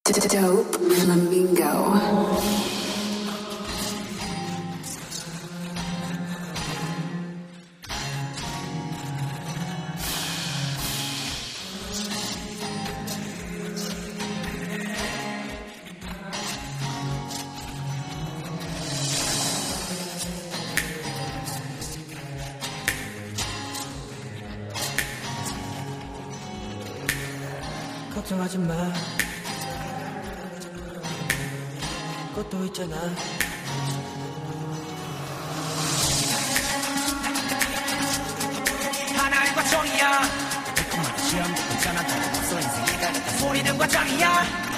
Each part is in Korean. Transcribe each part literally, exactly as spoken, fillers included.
Dope Flamingo. 걱정하지 마. 것도 있잖아. 하나의 과정이야. 달콤한 시험 괜찮아. 다름없어 인생이 다르다. 소리는 과정이야.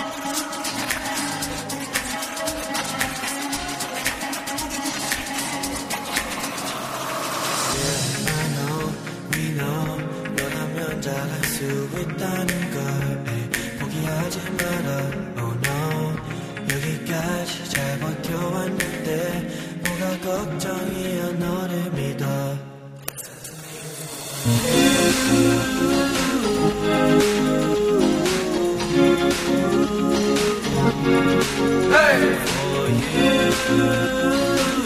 잘할 수 있다는 걸 포기하지 마라. Oh no, 여기까지 잘 버텨왔는데 뭐가 걱정이야. 너를 믿어. Hey! For you.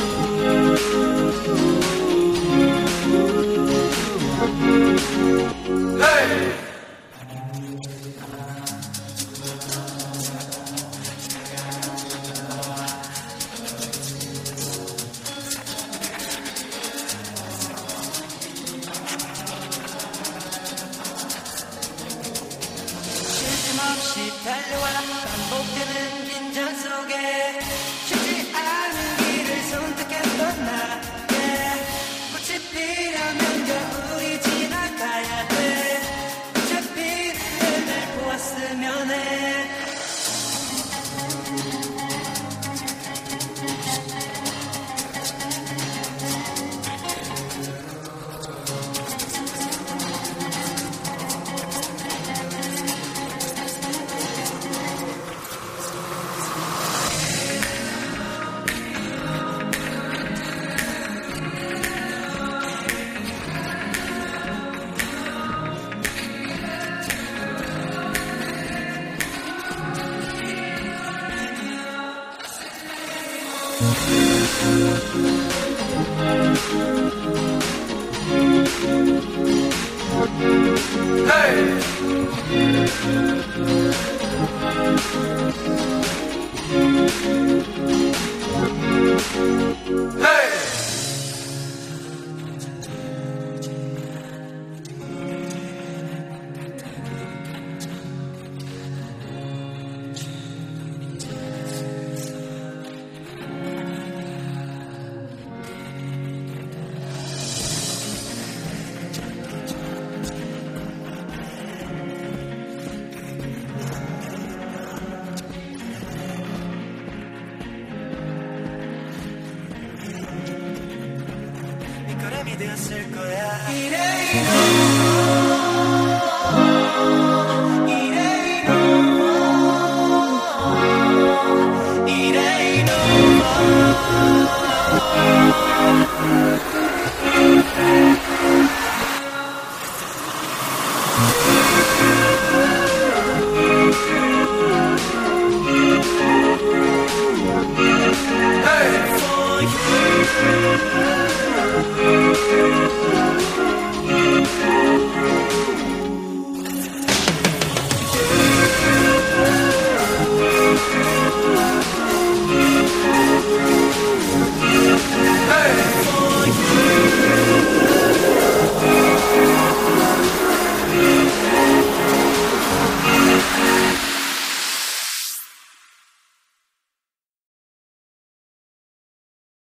없이 달려와 반복되는 긴장 속에 쉽지 않은 길을 선택했던 나의 꽃이 피려면 겨울이 지나가야 돼. 어차피 날 보았으면 해. Hey! Hey! 되었을 거야. 이래 이래